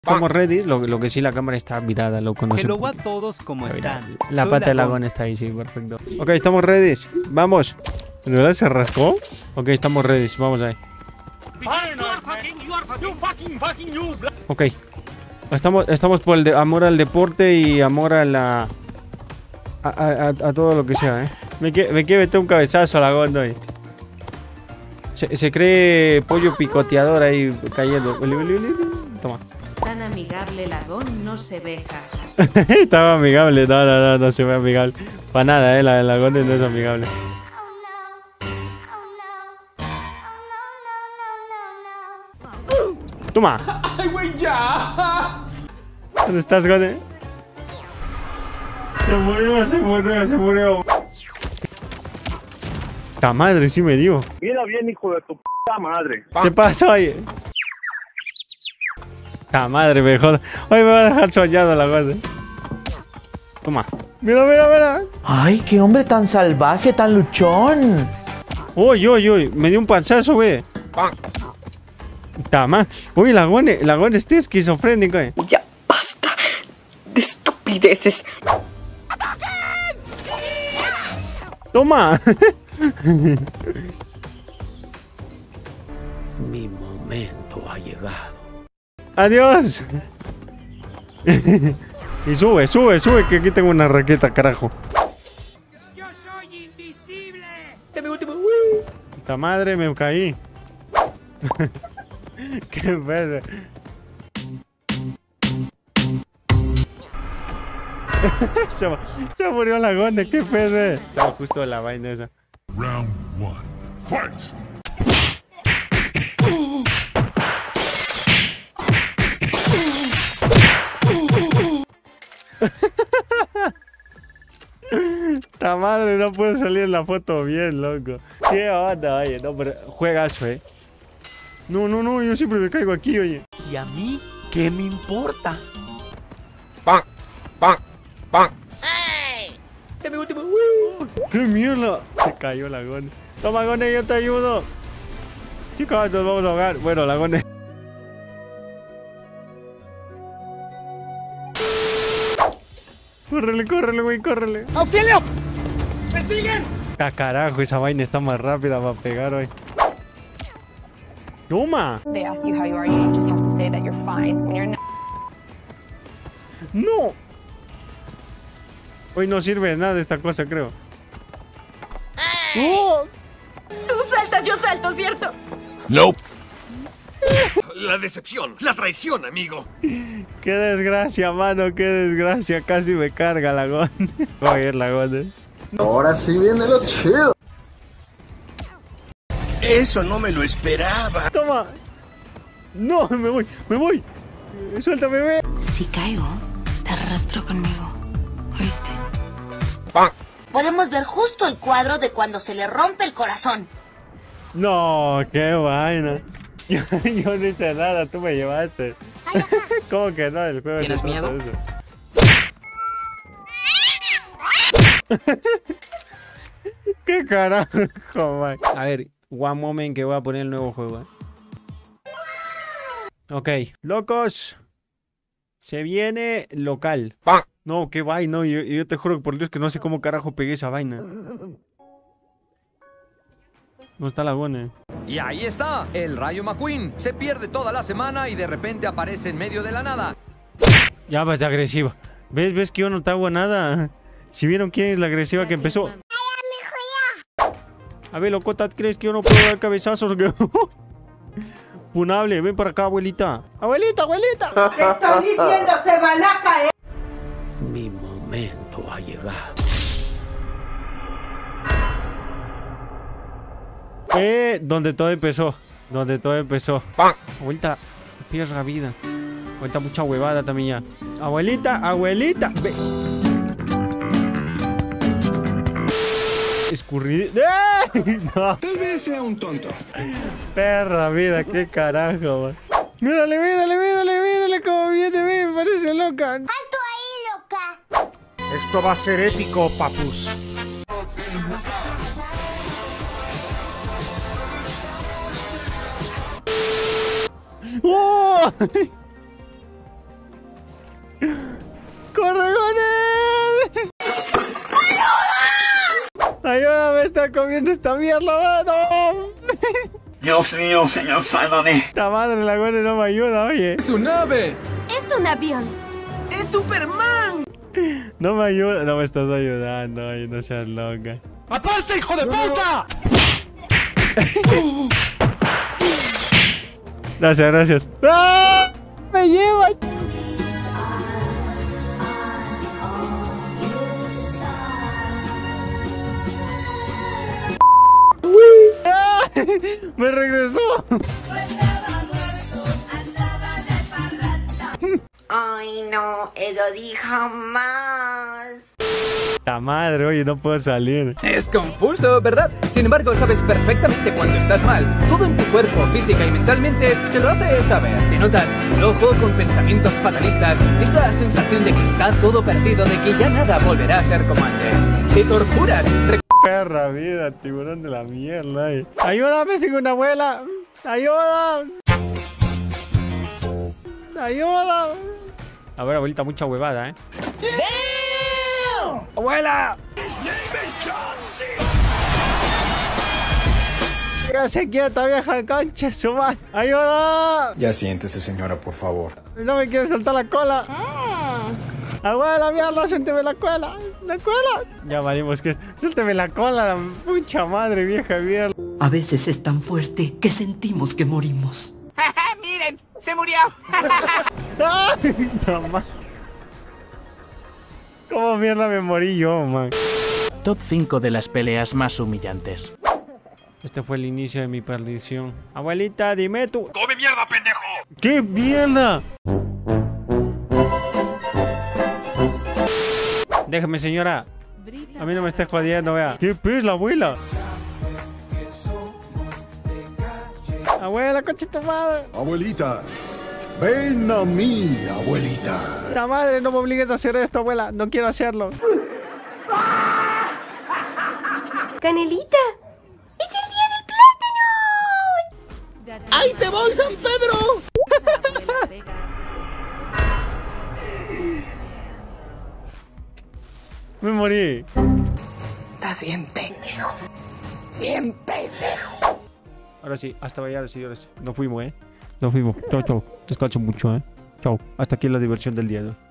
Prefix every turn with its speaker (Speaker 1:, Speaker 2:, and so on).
Speaker 1: Estamos ready, lo que sí la cámara está virada, loco. No sé
Speaker 2: Hello a todos, ¿cómo están?
Speaker 1: La
Speaker 2: Soy
Speaker 1: pata de
Speaker 2: Lagón.
Speaker 1: Lagón está ahí, sí, perfecto. Ok, estamos ready, vamos. ¿De verdad se rascó? Ok, estamos ready, vamos ahí. Ok. Estamos por el amor al deporte y amor a la... A todo lo que sea, Me quiere meter un cabezazo a Lagón hoy. Se cree pollo picoteador ahí cayendo. Toma.
Speaker 3: Tan amigable Lagón no se ve, jaja.
Speaker 1: Estaba amigable, no se ve amigable. Para nada, la Lagón no es amigable. Toma.
Speaker 4: ¡Ay, güey, ya!
Speaker 1: ¿Dónde estás, Gone? Se murió. La madre sí me dio.
Speaker 5: Mira bien, hijo de tu puta madre.
Speaker 1: ¿Qué pasó ahí? La madre mejor. Hoy me va a dejar soñado la cosa. Toma. Mira.
Speaker 6: ¡Ay, qué hombre tan salvaje, tan luchón!
Speaker 1: Uy. Me dio un panzazo, güey. Tama. Uy, Lagón está esquizofrénico,
Speaker 7: Ya basta de estupideces.
Speaker 1: Toma.
Speaker 4: Mi momento ha llegado.
Speaker 1: Adiós. Y sube, que aquí tengo una raqueta, carajo.
Speaker 2: ¡Yo soy invisible!
Speaker 6: ¡Dame último!
Speaker 1: Puta madre, me caí. Qué pedo. Se murió Lagón, qué pedo. Estaba justo la vaina esa.
Speaker 8: Round 1. Fight!
Speaker 1: Ta madre, no puede salir en la foto bien, loco. Qué onda, oye, no, pero juegazo, No, yo siempre me caigo aquí, oye.
Speaker 2: ¿Y a mí qué me importa?
Speaker 6: ¡Dame último!
Speaker 1: ¡Qué mierda! Se cayó Lagón. Toma, Gone, yo te ayudo. Chicos, nos vamos a ahogar. Bueno, Lagón. Córrele, güey, córrele.
Speaker 2: ¡Auxilio! ¡Me siguen!
Speaker 1: Carajo, esa vaina está más rápida para pegar hoy. ¡Toma!
Speaker 9: They ask you how you are, you just have to say that you're fine when you're not.
Speaker 1: ¡No! Hoy no sirve de nada esta cosa, creo. ¡Oh!
Speaker 7: Tú saltas, yo salto, ¿cierto?
Speaker 4: Nope. La decepción, la traición, amigo.
Speaker 1: ¡Qué desgracia, mano! ¡Qué desgracia! Casi me carga Lagón. Voy a ir, Lagón,
Speaker 10: Ahora sí viene lo chido.
Speaker 4: Eso no me lo esperaba.
Speaker 1: ¡Toma! ¡No! ¡Me voy! ¡Suéltame, bebé!
Speaker 3: Si caigo, te arrastro conmigo. ¿Oíste?
Speaker 11: Podemos ver justo el cuadro de cuando se le rompe el corazón.
Speaker 1: No, qué vaina. Yo no hice nada, tú me llevaste. ¿Cómo que no? El juego
Speaker 6: ¿Tienes miedo?
Speaker 1: ¿Qué carajo, man? A ver, one moment que voy a poner el nuevo juego, Ok, locos. Se viene local. No, qué vaina, yo te juro por Dios que no sé cómo carajo pegué esa vaina. No está Lagón,
Speaker 12: Y ahí está, el Rayo McQueen. Se pierde toda la semana y de repente aparece en medio de la nada.
Speaker 1: Ya vas de agresiva. ¿Ves que yo no te hago nada? Si vieron quién es la agresiva que empezó. A ver, locota, ¿crees que yo no puedo dar cabezazos? Funable, ven para acá, abuelita. ¡Abuelita!
Speaker 7: Te estoy diciendo, se van a caer.
Speaker 4: Mi momento ha llegado.
Speaker 1: Donde todo empezó. Abuelita, pierdes la vida. Abuelita, mucha huevada también ya. Abuelita, ve. Escurrido. No.
Speaker 8: Tal vez sea un tonto.
Speaker 1: Perra vida, qué carajo, man. Mírale cómo viene, me parece loca.
Speaker 11: ¡Alto ahí, loca!
Speaker 10: Esto va a ser épico, papus.
Speaker 1: ¡Oh! ¡Corre con él! ¡Ayúdame! ¡Está comiendo esta mierda, mano!
Speaker 4: Dios mío, señor, sálvame.
Speaker 1: ¡Esta madre, la Gone no me ayuda, oye!
Speaker 12: ¡Es un ave!
Speaker 7: Es un avión.
Speaker 2: ¡Es Superman!
Speaker 1: No me ayuda, no me estás ayudando, oye, no seas loca.
Speaker 2: ¡Aparte, hijo de puta!
Speaker 1: Gracias, gracias. ¡Ah! ¡Me lleva! ¡Ah! ¡Me regresó!
Speaker 11: Ay, no, eso di jamás.
Speaker 1: ¡La madre! Oye, no puedo salir.
Speaker 13: Es confuso, ¿verdad? Sin embargo, sabes perfectamente cuando estás mal. Todo en tu cuerpo, física y mentalmente te lo hace saber. Te notas flojo, con pensamientos fatalistas, esa sensación de que está todo perdido, de que ya nada volverá a ser como antes. Te torturas.
Speaker 1: Perra vida, tiburón de la mierda. ¡Ayúdame, sin una abuela! ¡Ayuda! ¡Ayuda! A ver, abuelita, mucha huevada, ¿eh? ¡Abuela! ¡Sígase quieta, vieja concha, su madre! ¡Ayuda!
Speaker 10: Ya siéntese, señora, por favor.
Speaker 1: No me quiere soltar la cola. Abuela, mierda, suélteme la cola. ¡La cola! Ya valimos que... Suélteme la cola, la pucha madre, vieja mierda.
Speaker 14: A veces es tan fuerte que sentimos que morimos.
Speaker 2: ¡Miren! ¡Se murió!
Speaker 1: ¡Ay, no, man! ¿Cómo mierda me morí yo, man?
Speaker 15: Top 5 de las peleas más humillantes.
Speaker 1: Este fue el inicio de mi perdición. Abuelita, dime tú.
Speaker 4: ¡Come mierda, pendejo!
Speaker 1: ¡Qué mierda! Déjame, señora. A mí no me estés jodiendo, vea. ¿Qué pez, la abuela? Abuela, coche tu madre.
Speaker 8: Abuelita, ven a mí, abuelita.
Speaker 1: La madre, no me obligues a hacer esto, abuela. No quiero hacerlo.
Speaker 7: Canelita. ¡Es el día del plátano!
Speaker 2: ¡Ahí te voy, San Pedro!
Speaker 1: Me morí.
Speaker 14: Estás bien pendejo. Bien pendejo.
Speaker 1: Ahora sí, hasta mañana, señores. Nos fuimos, ¿eh? Nos fuimos. Chao, chao. Descanso mucho, ¿eh? Chao. Hasta aquí la diversión del día, ¿no?